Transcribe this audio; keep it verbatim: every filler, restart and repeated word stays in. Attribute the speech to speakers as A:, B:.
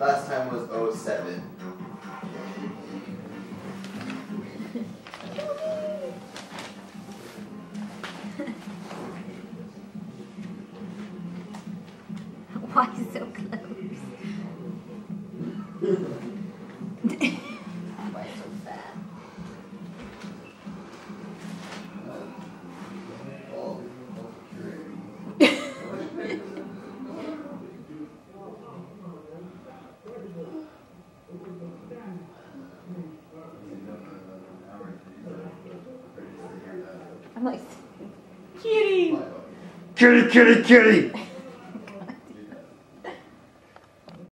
A: Last time was oh seven.
B: Why so close? Why so fat? I'm like,
C: Kitty!
A: Kitty, kitty, kitty!